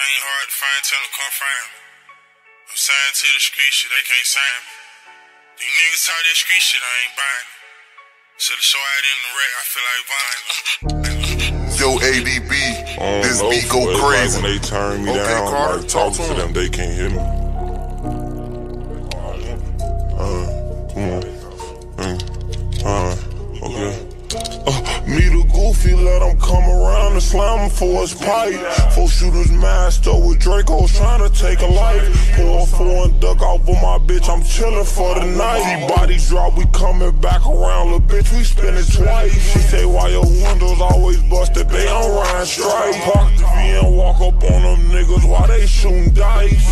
ain't hard to find, tell them come find me. I'm signed to the street shit, they can't sign me. These niggas talk that street shit, I ain't buying it. So the show out in the rack, I feel like buying it. Yo, ADB, this beat go crazy. When they turn me Okay, down, Carter, like talk talking to to them, they can't hear me. Okay. Me the goofy, let him come around and slam him for his pipe. 4 shooters master with Dracos trying to take a life. Pour a 4 and duck off with my bitch, I'm chillin' for the night. See bodies drop, we coming back around, little bitch, we spin it twice. She say why your windows always busted, they on Ryan Strike. Park the V and walk up on them niggas while they shootin' dice.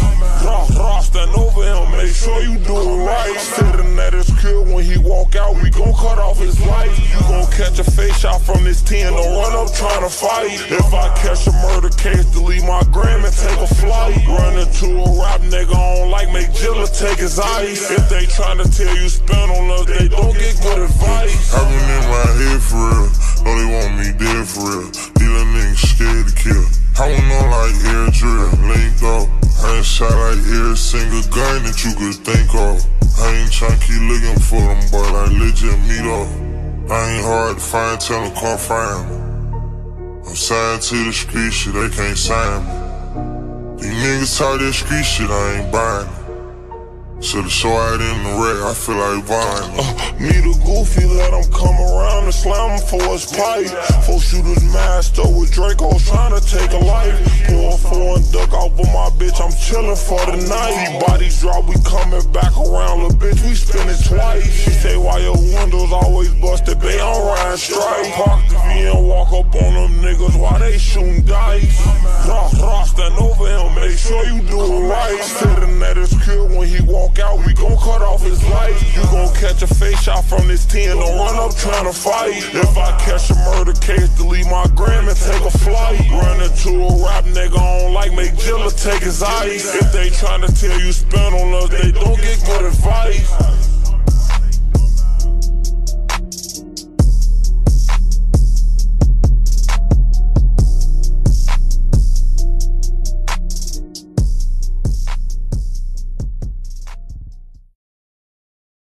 Stand over him, make sure you do it right. Sitting at his crib when he walk out, we gon' cut off his light. You gon' catch a face shot from this 10, don't run up tryna fight. If I catch a murder case, delete my gram and take a flight. Run into a rap nigga on like make Jilla take his ice. If they tryna tell you spin on us, they don't get good advice. I've been in my head for real, know they want me dead for real. These little niggas scared to kill. I don't know like air drill, linked up. I ain't shot like every single gun that you could think of. I ain't tryna keep looking for them, but like legit meet up. I ain't hard to find, tell them come find me. I'm signed to the street shit, they can't sign me. These niggas talk that street shit, I ain't buying it. So the show out in the rack, I feel like buying it. Me the goofy, let him come around and slam him for his pipe. 4 shooters master with Dracos trying to take a life. Pour a 4 and duck off with my bitch, I'm chillin' for the night. See bodies drop, we coming back around, little bitch, we spin it twice. She say why your windows always busted, they on Ryan Strike. Park the V and walk up on them niggas while they shootin' dice. Stand over him, make sure you do it right. Sitting at his crib when he walk out, we gon' cut off his light. You gon' catch a face shot from this 10, don't run up tryna fight. If I catch a murder case, delete my gram and take a flight. Run into a rap nigga on like make Jilla take his ice. If they tryna tell you spin on us, they don't get good advice.